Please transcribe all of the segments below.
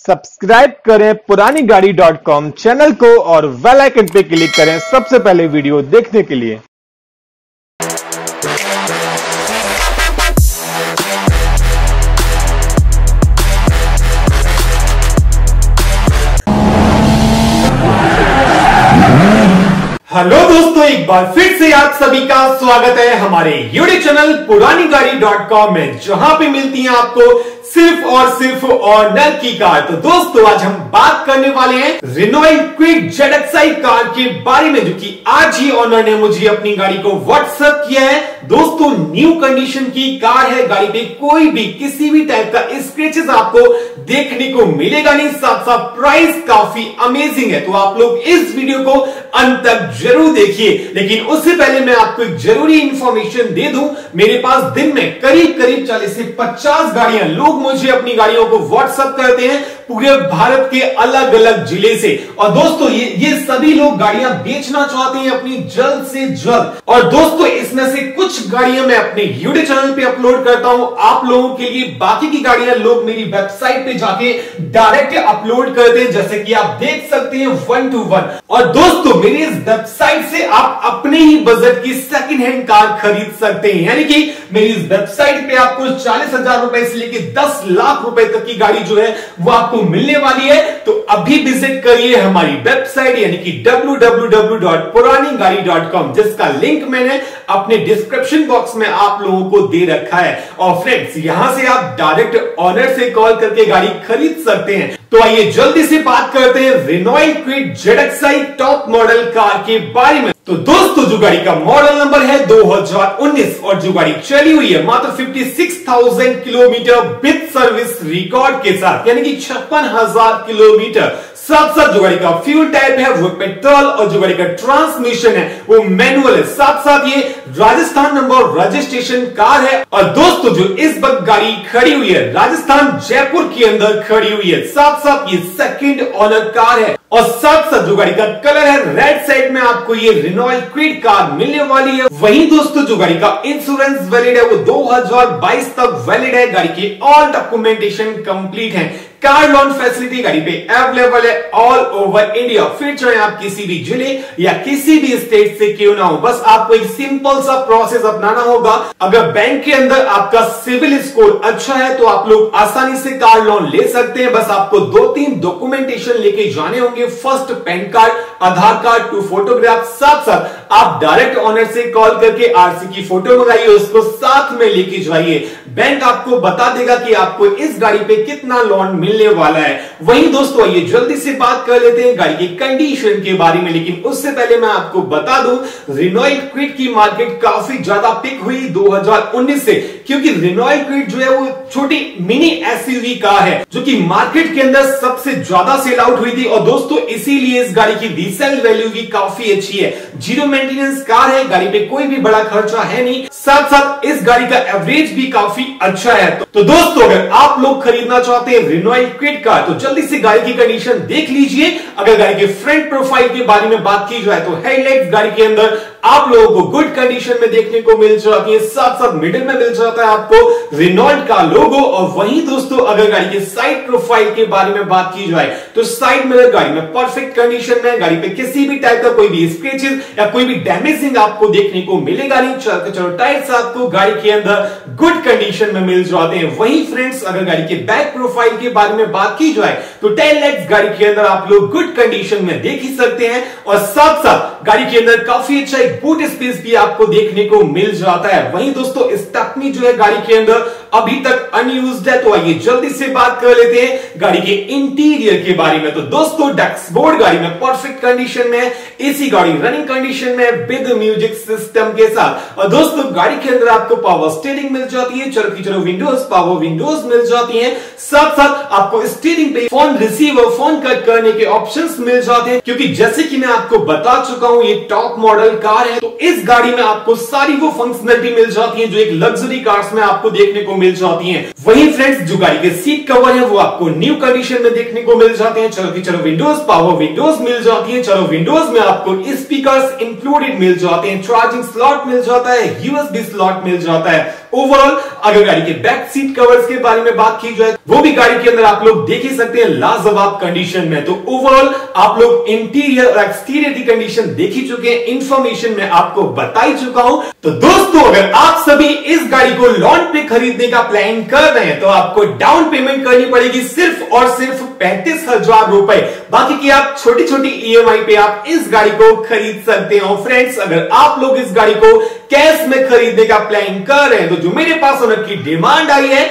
Subscribe करें पुरानी गाड़ी.com channel को और बेल आइकन पे क्लिक करें सबसे पहले वीडियो देखने के लिए। हेलो दोस्तों, एक बार फिर से आप सभी का स्वागत है हमारे यूट्यूब चैनल पुरानी गाड़ी.com में, जहां पे मिलती है आपको सिर्फ और सिर्फ ऑनर की कार। तो दोस्तों आज हम बात करने वाले हैं रेनॉल्ट क्विड ZXi कार के बारे में, जो कि आज ही ऑनर ने मुझे अपनी गाड़ी को व्हाट्सएप किया है। दोस्तों न्यू कंडीशन की कार है, गाड़ी पे कोई भी किसी भी टाइप का स्क्रैचेस आपको देखने को मिलेगा नहीं, साथ साथ प्राइस काफी अमेजिंग है। तो आप लोग इस वीडियो को अंत तक जरूर देखिए। लेकिन उससे पहले मैं आपको एक जरूरी इंफॉर्मेशन दे दूं, मेरे पास दिन में करीब 40 से 50 गाड़ियां, लोग मुझे अपनी गाड़ियों को व्हाट्सएप करते हैं पूरे भारत के अलग अलग जिले से। और दोस्तों ये सभी लोग गाड़ियां बेचना चाहते हैं अपनी जल्द से जल्द। और दोस्तों इसमें से कुछ गाड़ियां मैं अपने यूट्यूब चैनल पे अपलोड करता हूं आप लोगों के लिए, बाकी की गाड़ियां लोग मेरी वेबसाइट पे जाके डायरेक्ट अपलोड करते हैं, जैसे कि आप देख सकते हैं 1 to 1। और दोस्तों मेरी इस वेबसाइट से आप अपने ही बजट की सेकंड हैंड कार खरीद सकते हैं, यानी कि मेरी इस वेबसाइट पे आपको 40,000 रुपए से लेकर 10 लाख रुपए तक की गाड़ी जो है वो आपको मिलने वाली है। तो अभी विजिट करिए हमारी वेबसाइट यानी कि www.puranigadi.com, जिसका लिंक मैंने अपने डिस्क्रिप्शन बॉक्स में आप लोगों को दे रखा है। और फ्रेंड्स यहां से आप डायरेक्ट ऑनर से कॉल करके गाड़ी खरीद सकते हैं। तो आइए जल्दी से बात करते हैं Renault Kwid ZXi top model car के बारे में। तो दोस्तों जो गाड़ी का मॉडल नंबर है 2019 और जो गाड़ी चली हुई है मात्र 56,000 किलोमीटर विद सर्विस रिकॉर्ड के साथ, यानी कि 56,000 किलोमीटर। साथ साथ जो गाड़ी का फ्यूल टाइप है वो पेट्रोल और जो गाड़ी का ट्रांसमिशन है वो मैनुअल है। साथ साथ ये राजस्थान नंबर रजिस्ट्रेशन कार है। और दोस्तों जो इस वक्त गाड़ी खड़ी हुई है राजस्थान जयपुर के अंदर खड़ी हुई है। साथ साथ ये सेकंड ओनर कार है। और साथ साथ जो गाड़ी का कलर है रेड साइड में आपको ये रेनॉल्ट क्विड कार मिलने वाली है। वहीं दोस्तों जो गाड़ी का इंश्योरेंस वैलिड है वो 2022 तक वैलिड है। गाड़ी की ऑल डॉक्यूमेंटेशन कंप्लीट है। कार लोन फैसिलिटी गाड़ी पे अवेलेबल है ऑल ओवर इंडिया। फिर चाहे आप किसी भी जिले या किसी भी स्टेट से क्यों ना हो, बस आपको एक सिंपल सा प्रोसेस अपनाना होगा। अगर बैंक के अंदर आपका सिविल स्कोर अच्छा है तो आप लोग आसानी से कार लोन ले सकते हैं। बस आपको 2-3 डॉक्यूमेंटेशन लेके जाने होंगे। First PAN card, Aadhaar card, 2 photograph. साथ साथ आप डायरेक्ट ऑनर से कॉल करके आरसी की फोटो मंगाइए, उसको साथ में लेके जाइए। बैंक आपको बता देगा कि आपको इस गाड़ी पे कितना लोन मिलने वाला है। वहीं दोस्तों ये जल्दी से बात कर लेते हैं गाड़ी की कंडीशन के बारे में। लेकिन उससे पहले मैं आपको बता दूं रेनॉल्ट क्विड की मार्केट काफी ज्यादा पिक हुई 2019 से, क्योंकि रेनॉल्ट क्विड जो है वो छोटी मिनी एसयूवी कार है जो कि मार्केट के अंदर सबसे ज्यादा सेल आउट हुई थी। और दोस्तों इसीलिए इस गाड़ी की रीसेल वैल्यू भी काफी अच्छी है। जीरो मेंटेनेंस कार है, गाड़ी पे कोई भी बड़ा खर्चा है नहीं। साथ साथ इस गाड़ी का एवरेज भी काफी अच्छा है। तो दोस्तों अगर आप लोग खरीदना चाहते हैं रेनॉल्ट क्विड कार तो जल्दी से गाड़ी की कंडीशन देख लीजिए। अगर गाड़ी के फ्रंट प्रोफाइल के बारे में बात की जाए तो हेडलाइट्स गाड़ी के अंदर आप लोगों को गुड कंडीशन में देखने को मिल जाती है। साथ साथ मिडिल में मिल जाता है आपको रेनॉल्ट का लोगो। और वहीं दोस्तों अगर गाड़ी के साइड प्रोफाइल के बारे में बात की जाए तो साइड मिरर गाड़ी में परफेक्ट कंडीशन में, गाड़ी पे किसी भी टाइप का कोई भी स्क्रैचेस या कोई भी डैमेजिंग आपको देखने को मिलेगा नहीं। चलो टायर्स आपको गाड़ी के अंदर गुड कंडीशन में मिल जाते हैं। वहीं फ्रेंड्स अगर गाड़ी के बैक प्रोफाइल के बारे में बात की जाए तो टेल लाइट्स गाड़ी के अंदर आप लोग गुड कंडीशन में देख ही सकते हैं। और साथ साथ गाड़ी के अंदर काफी अच्छा बूट स्पेस भी आपको देखने को मिल जाता है। वहीं दोस्तों स्टेपनी जो है गाड़ी के अंदर अभी तक अनयूज्ड है। तो आइए जल्दी से बात कर लेते हैं गाड़ी के इंटीरियर के बारे में। तो दोस्तों डैशबोर्ड गाड़ी में परफेक्ट कंडीशन में, एसी गाड़ी रनिंग कंडीशन में विद म्यूजिक सिस्टम के साथ। और दोस्तों गाड़ी के अंदर आपको पावर स्टीयरिंग मिल जाती है, चलो विंडोज पावर विंडोज मिल जाती है। साथ साथ आपको स्टीयरिंग पे फोन रिसीवर, फोन कट करने के ऑप्शंस मिल जाते हैं, क्योंकि जैसे कि मैं आपको बता चुका हूं ये टॉप मॉडल कार है। तो इस गाड़ी में आपको सारी वो फंक्शनलिटी मिल जाती है जो एक लग्जरी कार्स में आपको देखने को मिल जाती हैं। वही फ्रेंड्स जो गाड़ी के सीट कवर है वो आपको न्यू कंडीशन में देखने को मिल जाते हैं। चलो विंडोज पावर विंडोज मिल जाती है। चलो विंडोज में आपको स्पीकर्स इंक्लूडेड मिल जाते हैं, चार्जिंग स्लॉट मिल जाता है, यूएसबी स्लॉट मिल जाता है। ओवरऑल अगर गाड़ी के बैक सीट कवर्स के बारे में बात की जाए वो भी गाड़ी के अंदर आप लोग देख ही सकते हैं लाजवाब कंडीशन में। तो ओवरऑल आप लोग इंटीरियर और एक्सटीरियर की कंडीशन देख ही चुके हैं, इंफॉर्मेशन में आपको बता ही चुका हूं। तो दोस्तों अगर आप सभी इस गाड़ी को लोन पे खरीदने का प्लान कर रहे हैं तो आपको डाउन पेमेंट करनी पड़ेगी सिर्फ और सिर्फ 35,000 रुपए। बाकी की आप छोटी छोटी ईएमआई पे आप इस गाड़ी को खरीद सकते हो। फ्रेंड्स अगर आप लोग इस गाड़ी को कैश में खरीदने का प्लान कर रहे हैं तो जो मेरे पास ओनर की डिमांड आई है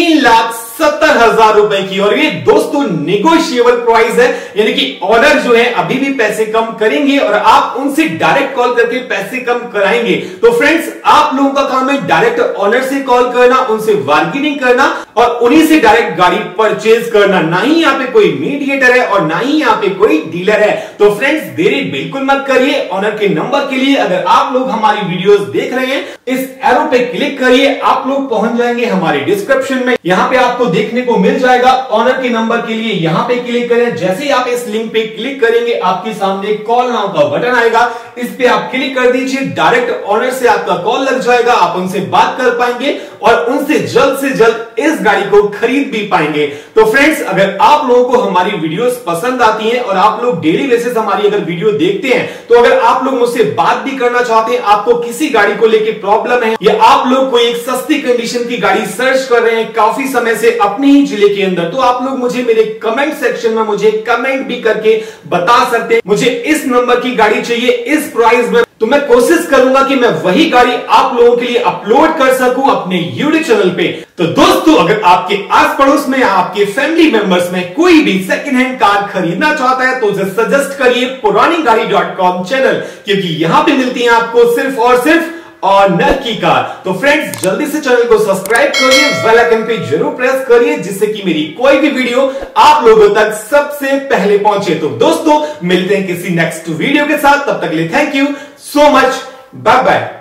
3,70,000 रुपए की, और ये दोस्तों नेगोशिएबल प्राइस है, यानी कि ऑनर जो है अभी भी पैसे कम करेंगे और आप उनसे डायरेक्ट कॉल करके पैसे कम कराएंगे। तो फ्रेंड्स आप लोगों का काम है डायरेक्ट ऑनर से कॉल करना, उनसे बार्गेनिंग करना और उन्हीं से डायरेक्ट गाड़ी परचेज करना। ना ही यहाँ पे कोई मीडिएटर है और ना ही यहाँ पे कोई डीलर है। तो फ्रेंड्स देरी बिल्कुल मत करिए। ऑनर के नंबर के लिए अगर आप लोग हमारी वीडियोस देख रहे हैं इस एरो पे क्लिक करिए, आप लोग पहुंच जाएंगे हमारे डिस्क्रिप्शन में। यहां पे आपको देखने को मिल जाएगा ऑनर के नंबर के लिए, यहां पे क्लिक करें। जैसे ही आप इस लिंक पे क्लिक करेंगे आपके सामने कॉल नाउ का बटन आएगा, इस पे आप क्लिक कर दीजिए। डायरेक्ट ऑनर से आपका कॉल लग जाएगा, आप उनसे बात कर पाएंगे और उनसे जल्द से जल्द इस गाड़ी को खरीद भी पाएंगे। तो फ्रेंड्स अगर आप लोगों को हमारी वीडियोस पसंद आती हैं और आप लोग डेली बेसिस हमारी अगर वीडियो देखते हैं तो अगर आप लोग मुझसे बात भी करना चाहते हैं, आपको किसी गाड़ी को लेके प्रॉब्लम है या आप लोग कोई एक सस्ती कंडीशन की गाड़ी सर्च कर रहे हैं काफी समय से अपने ही जिले के अंदर, तो आप लोग मुझे मेरे कमेंट सेक्शन में मुझे कमेंट भी करके बता सकते हैं मुझे इस नंबर की गाड़ी चाहिए इस प्राइस में। तो मैं कोशिश करूंगा कि मैं वही गाड़ी आप लोगों के लिए अपलोड कर सकूं अपने यूट्यूब चैनल पे। तो दोस्तों अगर आपके आस पड़ोस में या आपके फैमिली मेंबर्स में कोई भी सेकंड हैंड कार खरीदना चाहता है तो उसे सजेस्ट करिए पुरानीगाड़ी.com चैनल, क्योंकि यहां पे मिलती है आपको सिर्फ और सिर्फ ऑनर की कार। तो फ्रेंड्स जल्दी से चैनल को सब्सक्राइब करिए, बेल आइकन पे जरूर प्रेस करिए जिससे कि मेरी कोई भी वीडियो आप लोगों तक सबसे पहले पहुंचे। तो दोस्तों मिलते हैं किसी नेक्स्ट वीडियो के साथ, तब तक के लिए thank you so much, bye bye.